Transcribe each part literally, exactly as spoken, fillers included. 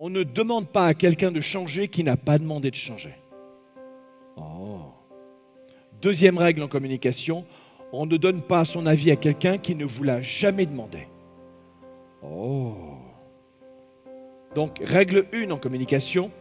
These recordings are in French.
On ne demande pas à quelqu'un de changer qui n'a pas demandé de changer. Oh. Deuxième règle en communication, on ne donne pas son avis à quelqu'un qui ne vous l'a jamais demandé. Oh. Donc, règle un en communication,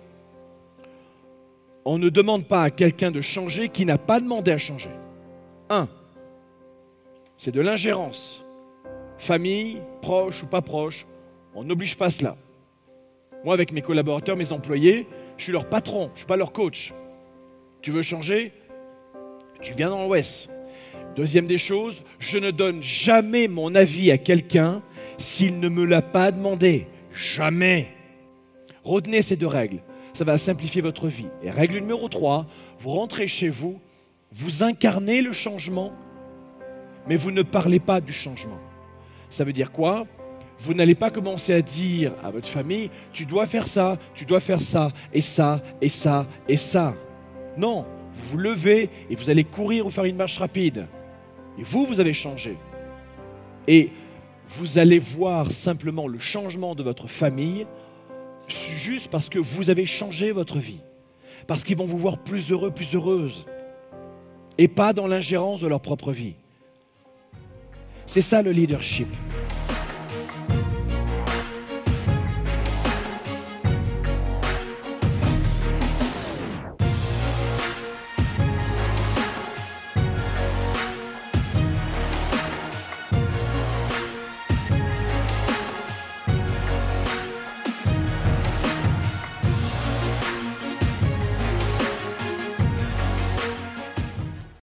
on ne demande pas à quelqu'un de changer qui n'a pas demandé à changer. Un, c'est de l'ingérence. Famille, proche ou pas proche, on n'oblige pas cela. Moi, avec mes collaborateurs, mes employés, je suis leur patron, je ne suis pas leur coach. Tu veux changer? Tu viens dans l'Ouest. Deuxième des choses, je ne donne jamais mon avis à quelqu'un s'il ne me l'a pas demandé. Jamais. Retenez ces deux règles. Ça va simplifier votre vie. Et règle numéro trois, vous rentrez chez vous, vous incarnez le changement, mais vous ne parlez pas du changement. Ça veut dire quoi? Vous n'allez pas commencer à dire à votre famille, tu dois faire ça, tu dois faire ça, et ça, et ça, et ça. Non, vous vous levez et vous allez courir ou faire une marche rapide. Et vous, vous avez changé. Et vous allez voir simplement le changement de votre famille juste parce que vous avez changé votre vie. Parce qu'ils vont vous voir plus heureux, plus heureuse. Et pas dans l'ingérence de leur propre vie. C'est ça le leadership.